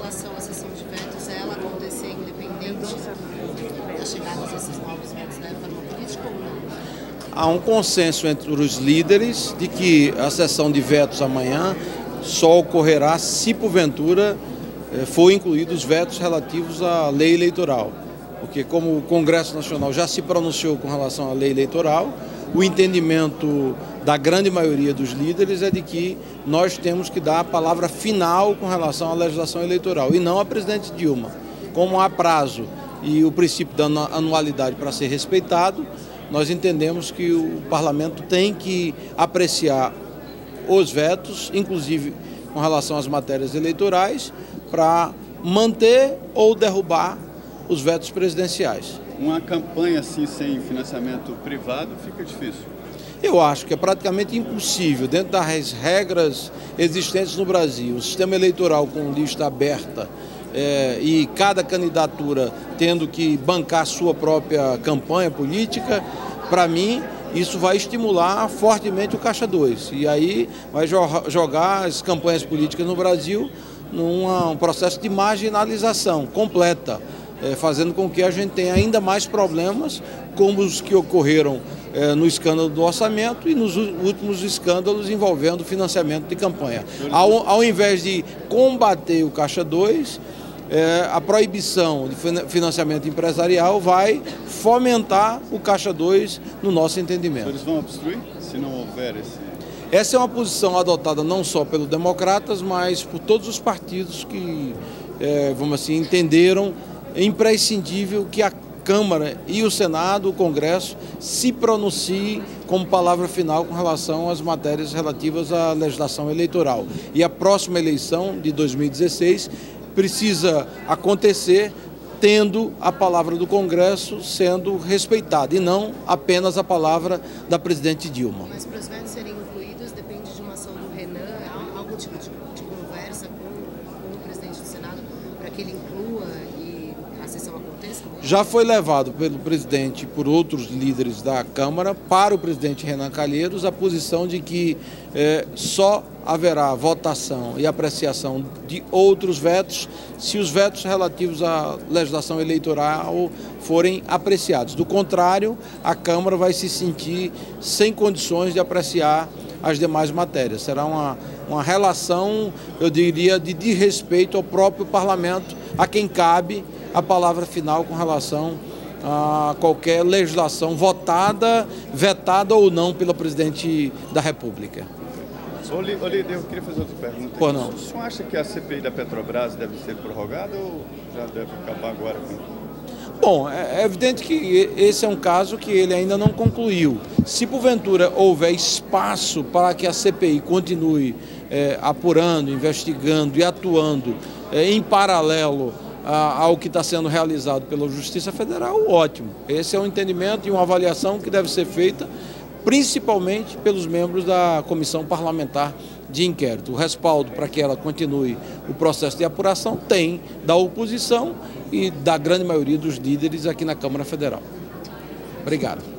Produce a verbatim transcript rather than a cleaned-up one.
relação à sessão de vetos, ela acontecer independente da chegada desses novos vetos da reforma política ou não? Há um consenso entre os líderes de que a sessão de vetos amanhã só ocorrerá se, porventura, for incluídos os vetos relativos à lei eleitoral. Porque como o Congresso Nacional já se pronunciou com relação à lei eleitoral, o entendimento da grande maioria dos líderes é de que nós temos que dar a palavra final com relação à legislação eleitoral e não a presidente Dilma. Como há prazo e o princípio da anualidade para ser respeitado, nós entendemos que o parlamento tem que apreciar os vetos, inclusive com relação às matérias eleitorais, para manter ou derrubar os vetos presidenciais. Uma campanha assim sem financiamento privado fica difícil. Eu acho que é praticamente impossível, dentro das regras existentes no Brasil, o sistema eleitoral com lista aberta é, e cada candidatura tendo que bancar sua própria campanha política, para mim isso vai estimular fortemente o Caixa dois. E aí vai jo jogar as campanhas políticas no Brasil num um processo de marginalização completa, é, fazendo com que a gente tenha ainda mais problemas como os que ocorreram é, no escândalo do orçamento e nos últimos escândalos envolvendo financiamento de campanha. Ao, ao invés de combater o Caixa dois, é, a proibição de financiamento empresarial vai fomentar o Caixa dois no nosso entendimento. Eles vão obstruir se não houver esse... Essa é uma posição adotada não só pelos democratas, mas por todos os partidos que, é, vamos assim, entenderam imprescindível que a Câmara e o Senado, o Congresso, se pronunciem como palavra final com relação às matérias relativas à legislação eleitoral. E a próxima eleição de dois mil e dezesseis precisa acontecer tendo a palavra do Congresso sendo respeitada e não apenas a palavra da presidente Dilma. Mas para os vetos serem incluídos depende de uma ação do Renan, algum tipo de, de conversa com, com o presidente do Senado para que ele inclua e a sessão aconteça? Já foi levado pelo presidente e por outros líderes da Câmara para o presidente Renan Calheiros a posição de que é, só haverá votação e apreciação de outros vetos se os vetos relativos à legislação eleitoral forem apreciados. Do contrário, a Câmara vai se sentir sem condições de apreciar as demais matérias. Será uma, uma relação, eu diria, de desrespeito ao próprio parlamento, a quem cabe a palavra final com relação a qualquer legislação votada, vetada ou não pelo presidente da República. Ô, líder, eu queria fazer outra pergunta. Por não. O senhor acha que a C P I da Petrobras deve ser prorrogada ou já deve acabar agora? Bom, é evidente que esse é um caso que ele ainda não concluiu. Se porventura houver espaço para que a C P I continue é, apurando, investigando e atuando é, em paralelo a, ao que está sendo realizado pela Justiça Federal, ótimo. Esse é um entendimento e uma avaliação que deve ser feita principalmente pelos membros da Comissão Parlamentar de Inquérito. O respaldo para que ela continue o processo de apuração tem da oposição e da grande maioria dos líderes aqui na Câmara Federal. Obrigado.